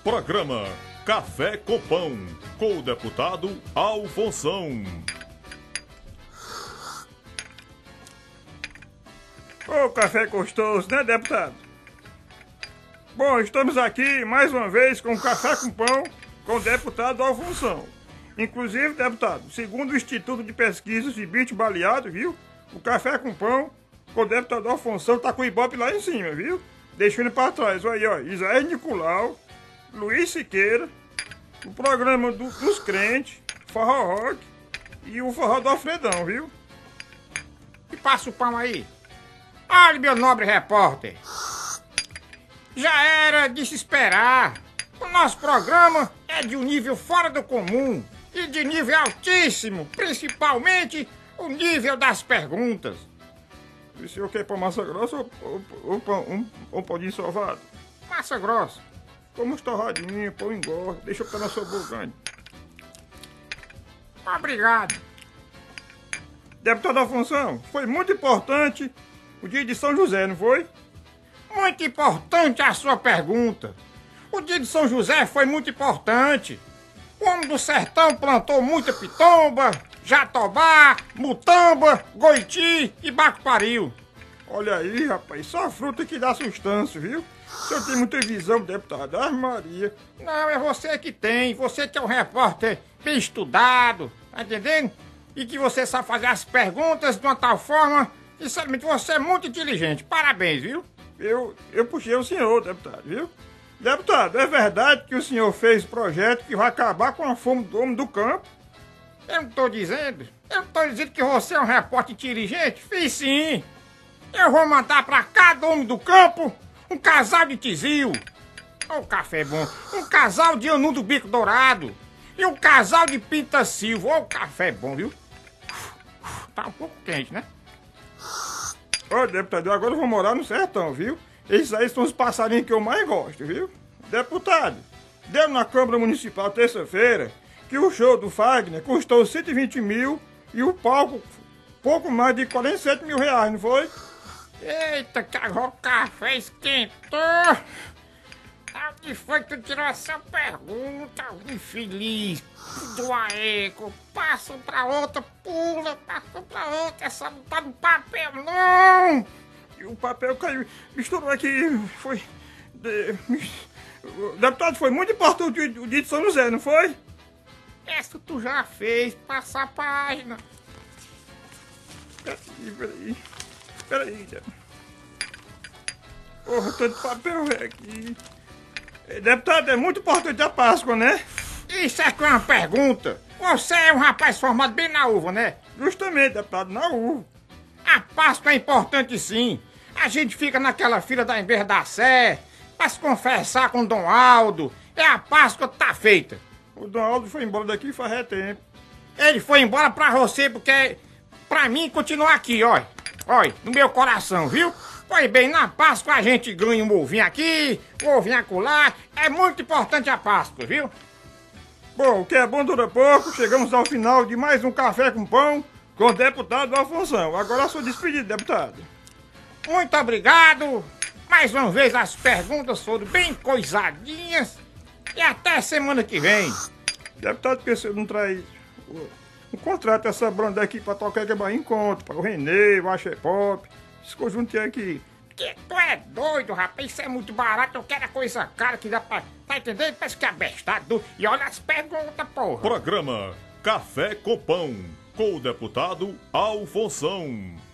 Programa Café com Pão, com o deputado Alfonso. Ô, café gostoso, né, deputado? Bom, estamos aqui mais uma vez com o Café com Pão com o deputado Alfonso. Inclusive, deputado, segundo o Instituto de Pesquisas de Bicho Baleado, viu? O Café com Pão com o deputado Alfonso tá com o Ibope lá em cima, viu? Deixando para trás, olha aí, ó, Isaías Nicolau, Luiz Siqueira, o programa dos crentes, Forró Rock e o Forró do Alfredão, viu? E passa o pão aí. Olha, meu nobre repórter. Já era de se esperar. O nosso programa é de um nível fora do comum e de nível altíssimo, principalmente o nível das perguntas. E o senhor quer pão massa grossa ou pão de sovado? Massa grossa. Como torradinho, pão engorda, deixa eu ficar na sua boca antes. Obrigado. Deputado Alfonso, foi muito importante o dia de São José, não foi? Muito importante a sua pergunta. O dia de São José foi muito importante. O homem do sertão plantou muita pitomba, jatobá, mutamba, goiti e bacupariu. Olha aí, rapaz, só fruta que dá sustância, viu? O senhor tem muita visão, deputado. Ah, Maria. Não, é você que tem. Você que é um repórter bem estudado, tá entendendo? E que você sabe fazer as perguntas de uma tal forma que, sinceramente, você é muito inteligente. Parabéns, viu? Eu puxei o senhor, deputado, viu? Deputado, é verdade que o senhor fez projeto que vai acabar com a fome do homem do campo? Eu não tô dizendo. Eu não tô dizendo que você é um repórter inteligente. Fiz sim. Eu vou mandar pra cada homem do campo um casal de tizil. Ó, o café bom. Um casal de anu do bico dourado. E um casal de pinta silva. Ó, o café bom, viu? Tá um pouco quente, né? Ô, deputado, agora eu vou morar no sertão, viu? Esses aí são os passarinhos que eu mais gosto, viu? Deputado, deu na Câmara Municipal terça-feira que o show do Fagner custou 120 mil e o palco pouco mais de 47 mil reais, não foi? Eita, que agora o café esquentou. Onde foi que tu tirou essa pergunta, infeliz? Do aeco, passa pra outra, pula, passa pra outra, essa não tá no papel, não! E o papel caiu, misturou aqui, foi... Deputado, foi muito importante o dia de São José, não foi? Essa tu já fez, passa a página. Peraí. Porra, tanto papel aqui. Deputado, é muito importante a Páscoa, né? Isso é que é uma pergunta. Você é um rapaz formado bem na uva, né? Justamente, deputado, na uva. A Páscoa é importante sim. A gente fica naquela fila da Ember da Sé pra se confessar com Dom Aldo. É a Páscoa tá feita. O Dom Aldo foi embora daqui faz tempo. Ele foi embora pra você porque pra mim continuar aqui, ó. Olha, no meu coração, viu? Pois bem, na Páscoa a gente ganha um ovinho aqui, um ovinho acolá. É muito importante a Páscoa, viu? Bom, o que é bom dura pouco. Chegamos ao final de mais um Café com Pão com o deputado Alfonso. Agora eu sou despedido, deputado. Muito obrigado. Mais uma vez as perguntas foram bem coisadinhas. E até semana que vem. Deputado, porque você não traz um contrato essa banda aqui pra tocar que é em conta, para o Renê, o Axé Pop, esse conjunto aqui. Que tu é doido, rapaz, isso é muito barato, eu quero a coisa cara que dá pra... Tá entendendo? Parece que é abestado. E olha as perguntas, porra. Programa Café com Pão, com o deputado Alfonso.